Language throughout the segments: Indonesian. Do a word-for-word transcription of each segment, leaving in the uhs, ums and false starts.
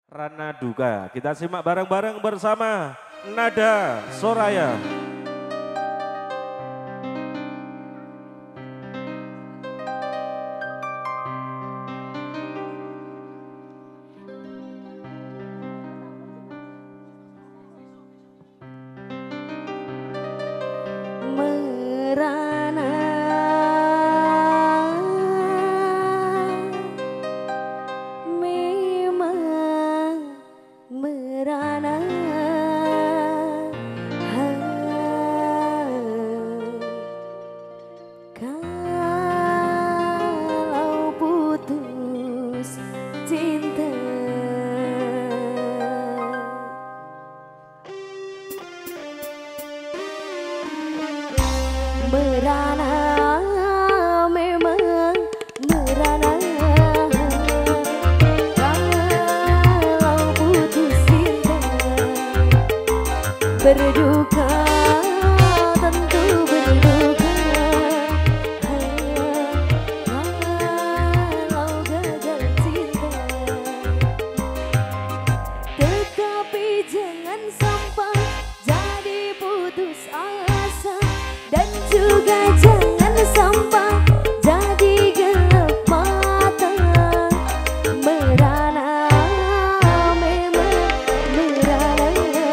Rana Duka. Kita simak bareng-bareng bersama Nada Soraya. Merana memang merana kalau putus cinta merana memang merana kalau putus cinta berduka tentu berduka kalau gagal cinta tetapi jangan sampai jadi putus asa dan juga jangan sampai jadi gelap mata merana memang merana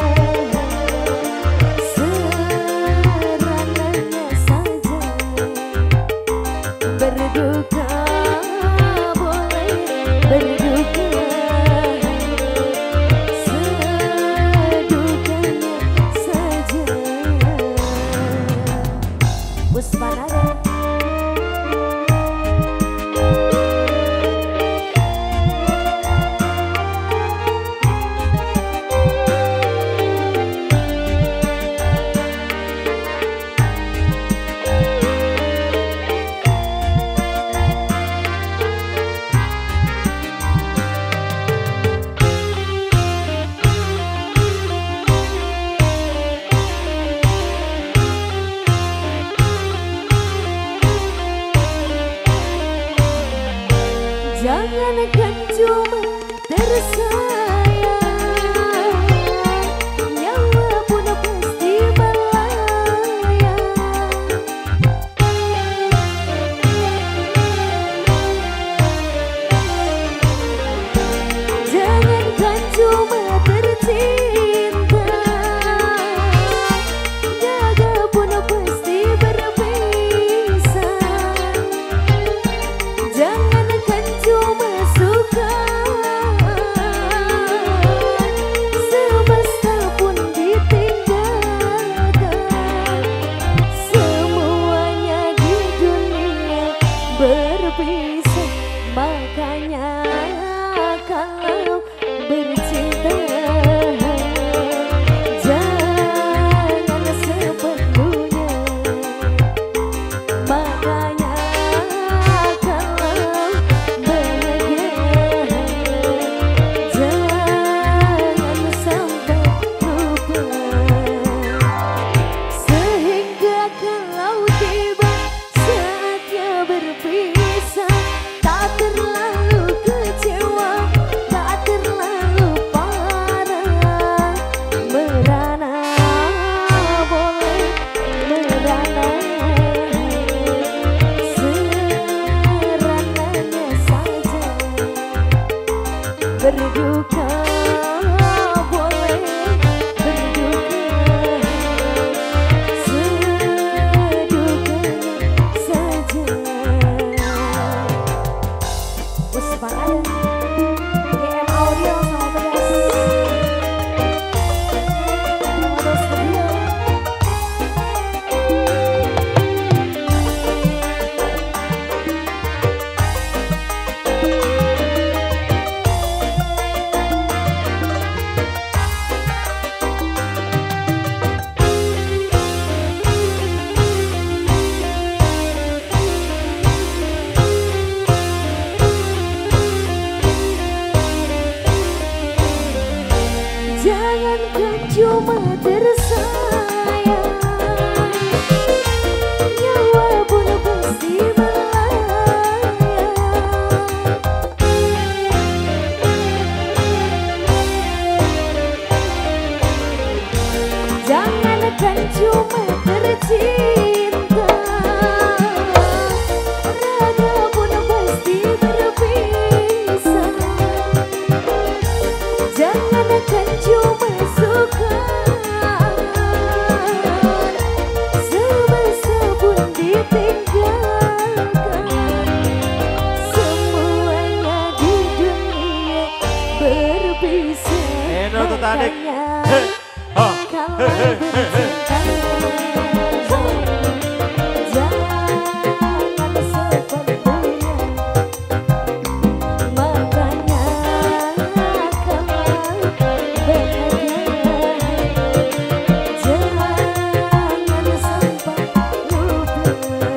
serananya saja berduka boleh berduka sedukanya saja. Puspanada jangankan cuma tersayang, nyawa pun pasti melayang. Jangankan cuma tercinta, jaga pun pasti berpisah. Jangankan cuma suka, semesta pun ditinggalkan. Semuanya di dunia berpisah, makanya kalau bercinta jangan sepenuhnya. Makanya kalau bahagia jangan sampai lupa, sehingga kalau tiba saatnya berpisah tak terlalu kecewa, tak terlalu parah. Merana boleh merana serananya saja berduka boleh berduka sedukanya saja. Puspanada G M Audio sama Bedas Modo Studio. Jangankan cuma tersayang, nyawa pun pasti melayang. Seakan-akan cuma suka semasa pun ditinggalkan. Semuanya di dunia berpisah. Eno Titanic. Makanya kalau bercinta jangan sepenuhnya. Makanya kalau bahagia jangan sampai lupa.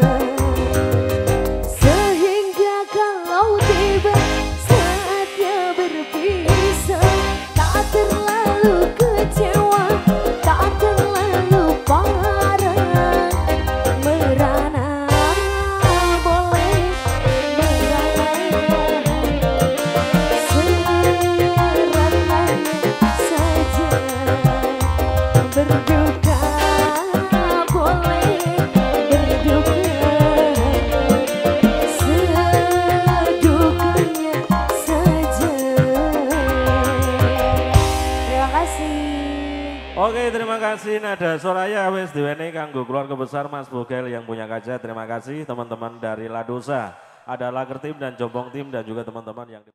Sehingga kalau tiba saatnya berpisah, tak terlalu kecewa, tak terlalu parah. Merana boleh, merana seramanya saja. Berduka boleh, berduka sedukanya saja. Terima kasih. Oke, terima kasih Nada Soraya wis diwenehi kanggo keluarga besar Mas Bogel yang punya kaca. Terima kasih teman-teman dari Ladosa. Ada Laker Tim dan Jombong Tim dan juga teman-teman yang